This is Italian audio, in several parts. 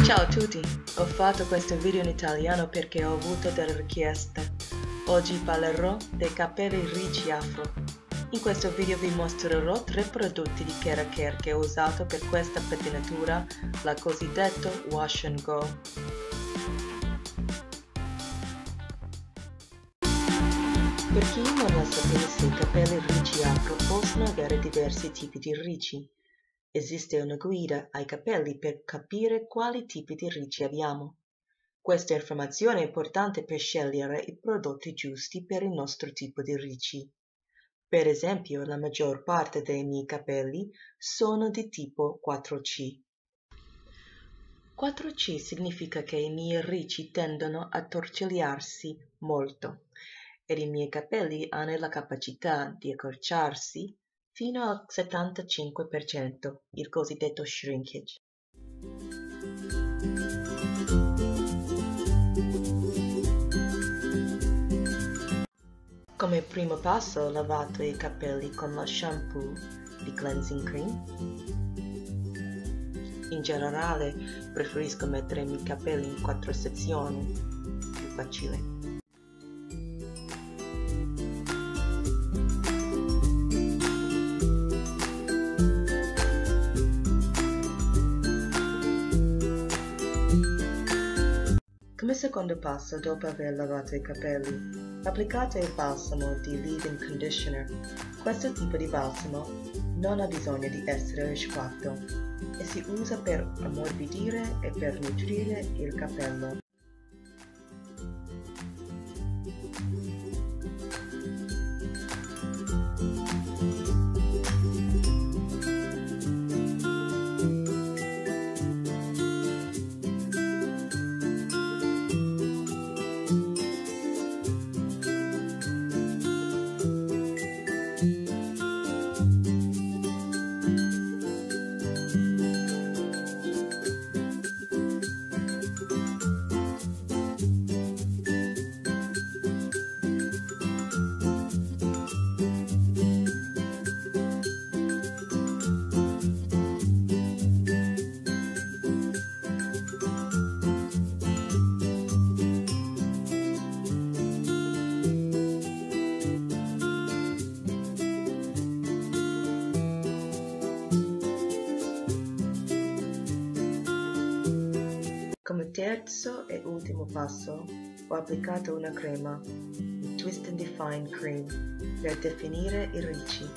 Ciao a tutti, ho fatto questo video in italiano perché ho avuto delle richieste. Oggi parlerò dei capelli ricci afro. In questo video vi mostrerò 3 prodotti di Kera Care che ho usato per questa pettinatura, la cosiddetta Wash and Go. Per chi non lo sapesse, i capelli ricci afro possono avere diversi tipi di ricci. Esiste una guida ai capelli per capire quali tipi di ricci abbiamo. Questa informazione è importante per scegliere i prodotti giusti per il nostro tipo di ricci. Per esempio, la maggior parte dei miei capelli sono di tipo 4C. 4C significa che i miei ricci tendono a torcigliarsi molto ed i miei capelli hanno la capacità di accorciarsi fino al 75%, il cosiddetto shrinkage. Come primo passo ho lavato i capelli con lo shampoo di Cleansing Cream. In generale preferisco mettere i miei capelli in 4 sezioni, più facile. Come secondo passo, dopo aver lavato i capelli, applicate il balsamo di leave-in conditioner. Questo tipo di balsamo non ha bisogno di essere risciacquato e si usa per ammorbidire e per nutrire il capello. Come terzo e ultimo passo, ho applicato una crema, il Twist and Define Cream, per definire i ricci.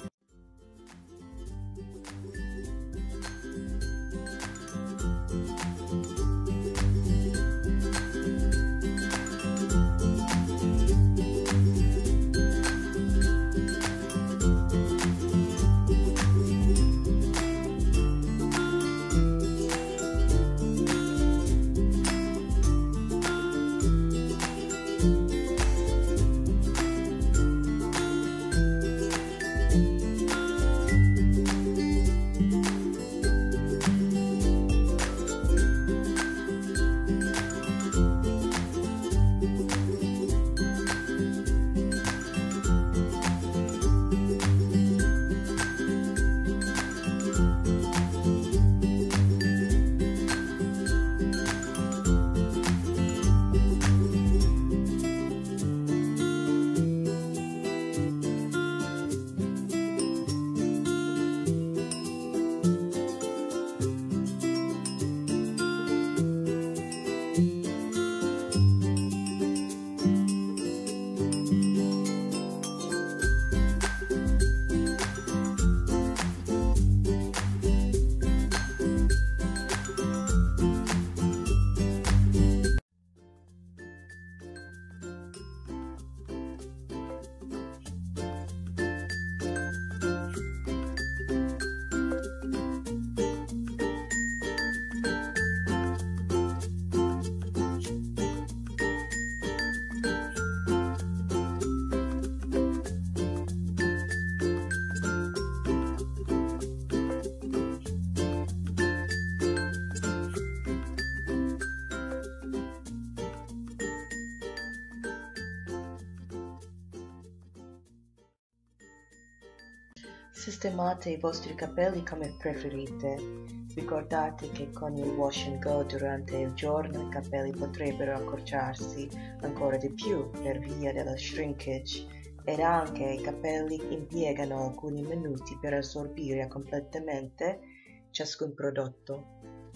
Sistemate i vostri capelli come preferite. Ricordate che con il wash and go durante il giorno i capelli potrebbero accorciarsi ancora di più per via dello shrinkage ed anche i capelli impiegano alcuni minuti per assorbire completamente ciascun prodotto.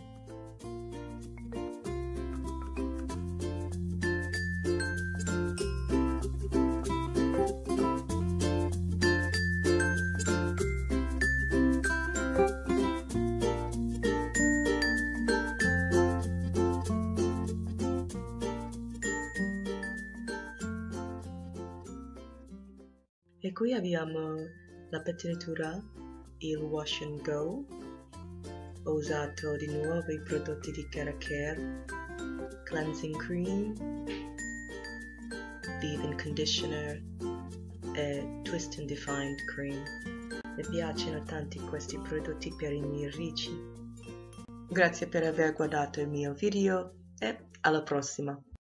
E qui abbiamo la pettinatura, il wash and go. Ho usato di nuovo i prodotti di Care, cleansing cream, leave-in conditioner e twist and defined cream. Mi piacciono tanti questi prodotti per i miei ricci. Grazie per aver guardato il mio video e alla prossima!